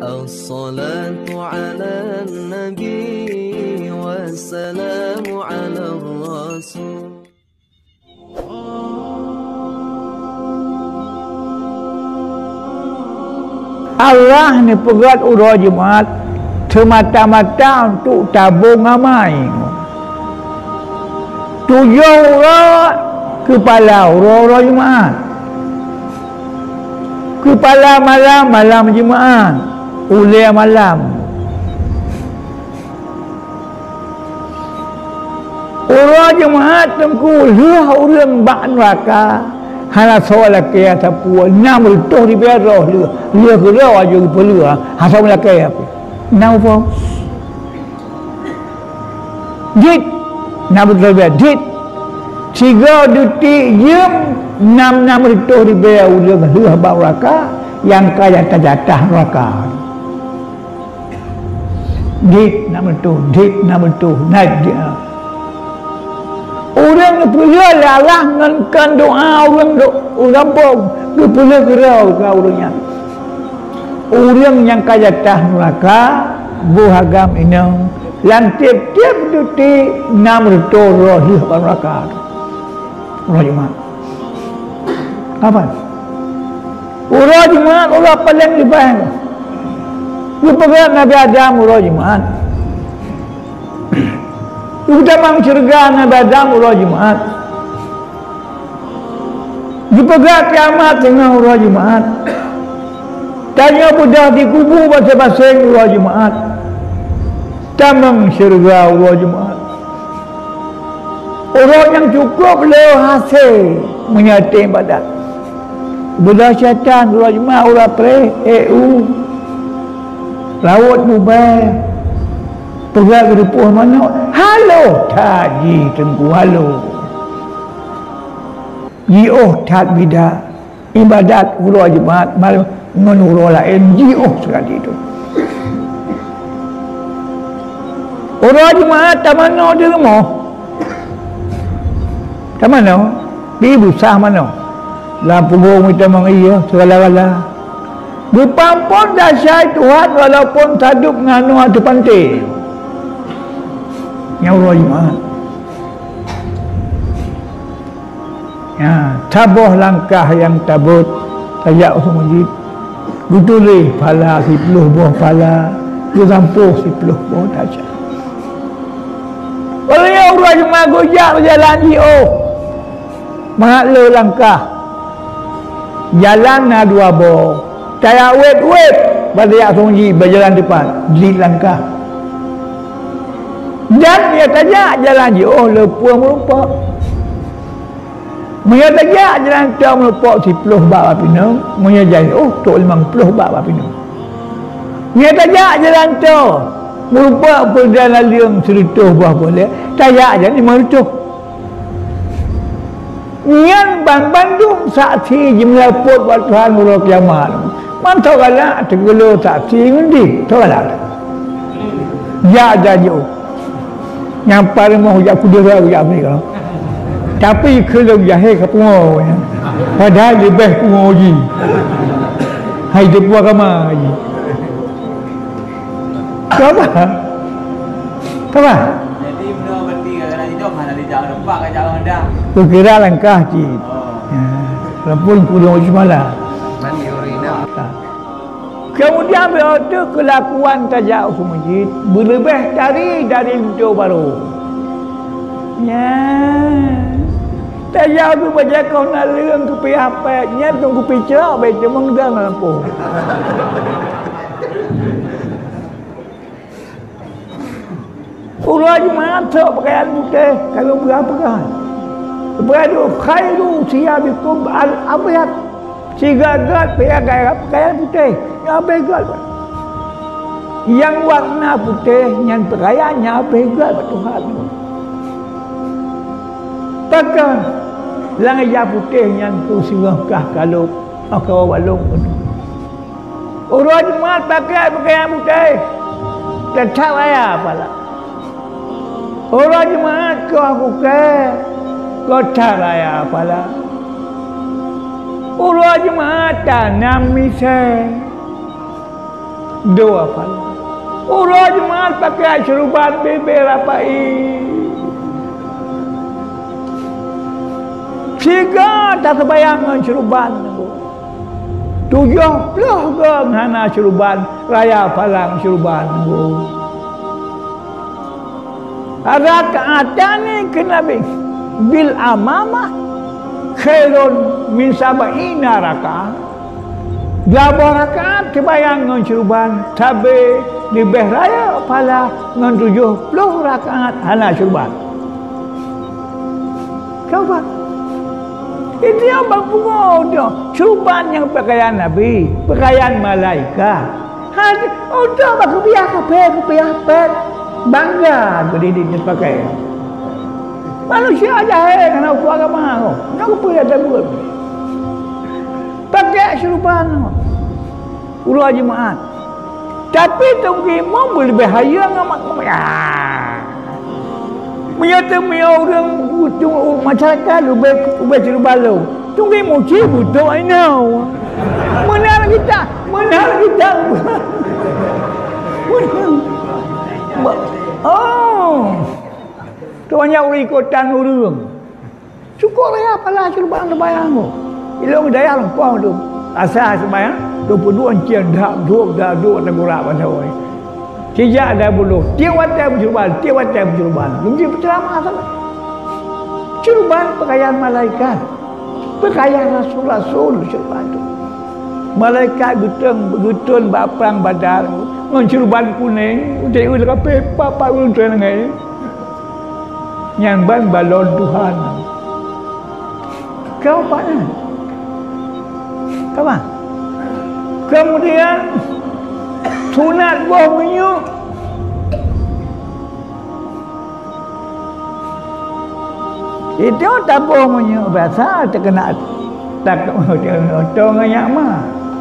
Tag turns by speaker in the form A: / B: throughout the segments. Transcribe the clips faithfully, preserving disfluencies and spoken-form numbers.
A: الصلاة على النبي والسلام على الرسول.
B: Allah ni pegat urah Jumaat semata-mata untuk tabung amai. Tujuh urah kepala urah-urah Jumaat, kepala malam malam Jumaat, ulia malam. Urah Jumaat tengku leh urang bak neraka. Hala soal laki atapu enam betul di biara dia dia kira aja perlu ah hasa laki apa enam apa dit enam betul biara dit tiga detik jam enam enam betul di biara dia dia bau neraka yang kaya terjatah neraka dit enam betul dit enam betul naik dia. Orang perlu lalah dengan doa orang orang pun perlu gerau ke orangnya. Orang yang kaya tah neraka buhagam inang lantiap tiap detik enam ratus roh neraka. Roh Jumaat. Apa? Roh Jumaat orang paling dibang. Lupa Nabi Adam roh Jumaat. Utama syurga Nabi Adam urah Jumaat. Dipegat kiamat dengan urah Jumaat. Tanya budak di kubur masing-masing urah Jumaat. Tamang syurga urah Jumaat. Orang yang cukup le hasil menyati ibadat. Budak syaitan urah Jumaat urah pre E U laut mubah. Pegang kerupuh mana? Halo taji tengku halo. Jioh tak bida ibadat urah Jumaat malam menurut lain jioh sekali itu. Urah Jumaat tak mana dia mau? Tak mana? Di busah mana? Lampu bong kita mengiya segala-gala. Berpampun dahsyat Tuhan walaupun tadup nganu atau pantai. Yang urah Jumaat. Ya, tabuh langkah yang tabut tajak usul masjid. Gutulih pala si peluh buah pala, gusampuh si peluh buah tajak. Kalau yang urah Jumaat gojak berjalan jio. Mengatlah langkah. Jalan na dua boh. Tayak wet-wet pada yang usul masjid berjalan depan. Jilid langkah. Dan dia tajak jalan je, oh lepuh melupak. Dia tajak jalan tu melupak si peluh bak api no. Dia jalan, oh tok limang peluh bak api no. Dia tajak jalan tu melupak perjalanan liang serituh buah boleh. Tajak je lima ratus. Nian Bang Bandung saksi jumlah pot buat Tuhan urah kiamat. Mantau galak tegelo saksi ngendi? Tahu galak. Ya ada je. Yang paling mahu jak kudera jak mereka. Tapi kalau jahil ke pungo ya. Padahal lebih pungo ji. Hai de puak ama ji. Apa? Apa?
C: Jadi benda berarti kalau hidup mana di jauh nampak ke jauh anda.
B: Kira langkah ji. Ya, walaupun kudu semalam.
C: Mandi urina.
B: Kemudian berada kelakuan tajak usul masjid berlebih dari dari video baru. Ya, tajak tu baca kau nak leng ke pi apa? Nya tunggu pi cerak baik dia menggang lampu. Urah Jumaat tak pakaian putih kalau berapa kan? Beradu khairu siyabikum al-abyad. Si gagal pakai pakaian putih. Yang begal. Yang warna putih yang pakaiannya begal Tuhan. Takkan langit putih yang tu sirahkah kalau kau walung. Urah Jumaat pakai pakaian putih. Tetap ayah apalah. Urah Jumaat kau aku ke kau tak ayah apalah. Urah Jumaat tanam misai. Dua pahala. Urang jemaat pakai syuruban bebe rapai. Tiga tak terbayang syuruban. Tujuh puluh geng hana syuruban raya palang syuruban. Ada keadaan ni kena bil amamah khairun min sab'ina rakaat. Delapan rakaat terbayang dengan syuruban tapi lebih raya pala dengan tujuh puluh rakaat hana syuruban. Kau buat itu yang berpungut tu. Syuruban yang pakaian Nabi, pakaian malaikat. Hadi, oh dah aku biar kapal, aku biar kapal. Bangga berdiri di pakai. Manusia jahil kena ukur agama tu. Nak apa dia tak buat? Pakai syuruban. Urang jemaat. Tapi tunggu imam boleh bahaya dengan mak-mak. Menyata menyata orang masyarakat lebih lebih syuruban tu. Tunggu muci butuh I know. Mana kita? Mana kita? Oh. Tu banyak orang ikutan orang. Cukup lah apalah syuruban terbayang tu. Ilmu daya lempau tu. Asal sembahyang dua puluh dua encik dak duk dak duk tegurak pasal oi. Sejak dah buluh, tiap waktu bersyuruban, tiap waktu bersyuruban. Mungkin berceramah sangat. Syuruban pakaian malaikat. Pakaian rasul-rasul syuruban tu. Malaikat guteng begutun baprang badar ngon syuruban kuning, udah udah kape papa udah ngai. Yang ban balon Tuhan. Kau mana? Kau mana? Kemudian sunat buah menyuk. Itu tak buah menyuk biasa terkena tak otong banyak mah.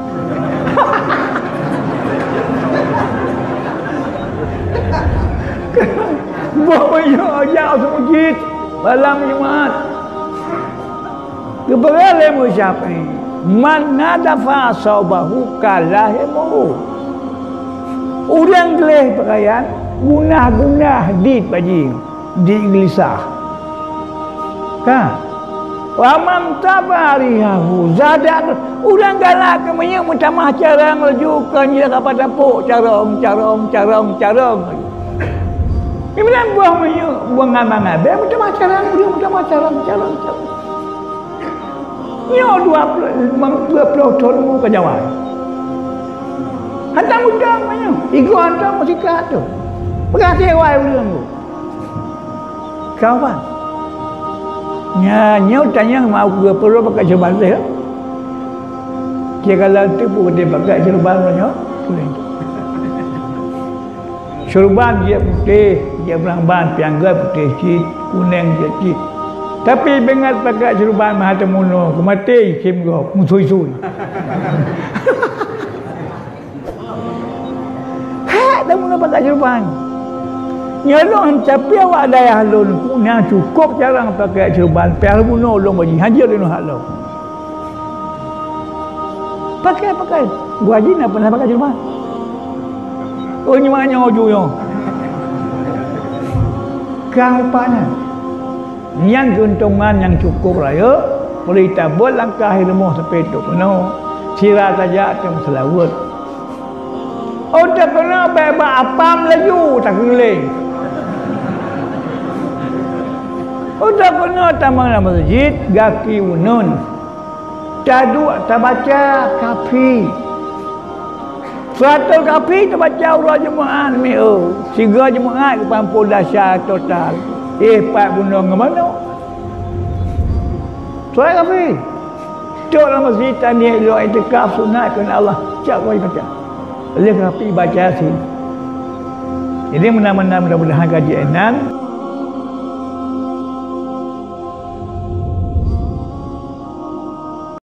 B: Buah menyuk ajak semujit malam Jumaat. Keberal musyafa ni. Man nadafa saubahu kalahimu. Orang geleh pakaian gunah-gunah di baju di gelisah. Kan? Wa man tabarihu zadat orang galak kemenye mutamah carang lajukan dia kepada pok carong carong carong carong. Ini mana buah menyu buang ngamang abe mutamah carang dia mutamah carong carong carong. Nyo dua puluh tahun mu ke Jawa. Hantar mudah banyak. Igu hantar musikat tu. Berkasih wai ulang tu. Kawan. Nya nyo tanya mau ke perlu pakai syuruban dia. Dia kalau tipu dia pakai syuruban nyo. Syuruban dia putih, dia beramban piangga putih cik, kuning dia cik. Tapi bengat pakai syuruban Mahatemuno, kemati kim go, musui-sui. Hak dah mula pakai syuruban. Nyalon capi awak daya halun punya cukup jarang pakai syuruban. Piang bunuh long bagi hajar dino halau. Pakai pakai. Gua haji nak pernah pakai syuruban. Oh nyamanya ojuyo. Kau pana. Yang keuntungan yang cukup raya boleh tabut langkah ilmu sampai itu penuh sirah saja akan selawat. Oh tak kena bebas apam laju tak keliling. Oh tak kena tamang masjid gaki unun tadu tak baca kafi suatu kafi tak baca urang jemaah mi oh tiga jemaah ke pampul dahsyat total. Eh, Pak Gunung ke mana? Soal apa? Tok dalam masjid tani elok itikaf sunat kerana Allah. Cak kau baca. Oleh kapi baca sini. Jadi mudah-mudahan mudah-mudahan kaji enan.